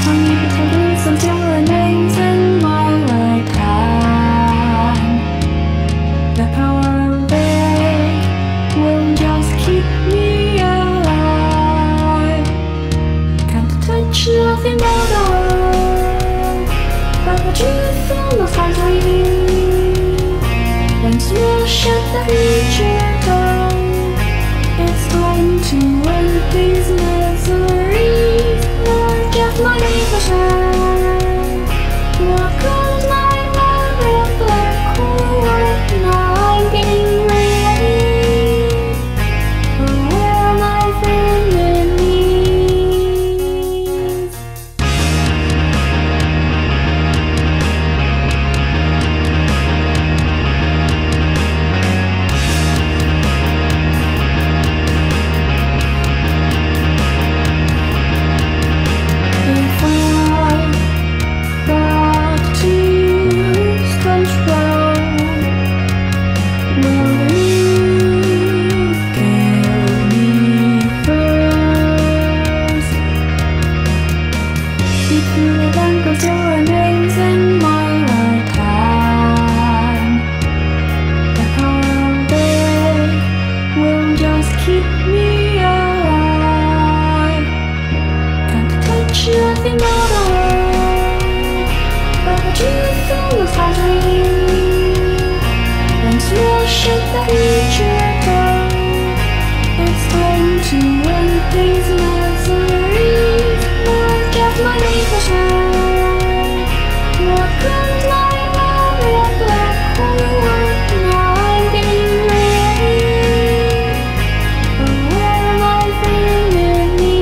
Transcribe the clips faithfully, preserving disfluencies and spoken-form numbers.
need to listen to your names in my right hand. The power of it will just keep me alive. Can't touch nothing but the world, but the truth almost has me. When smash at the future comes, it's going to end these miseries. Lord, just my neighborhood. What goes my love with black hole? Now I'm getting ready for where my frenemies. Nothing but the world, but the truth almost has me. When smash at the future comes, it's going to end these miseries. Not just my neighborhood. What comes my love with a black hole? Now I'm getting ready for where my frenemies.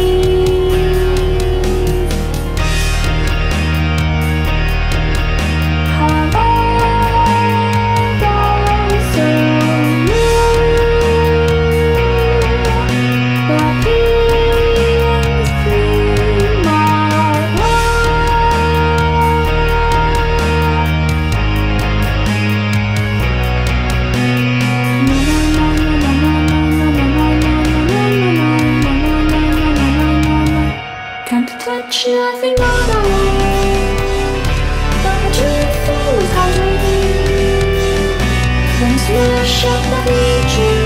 Can't touch nothing but the world, but the truth always has me. When smash at the future.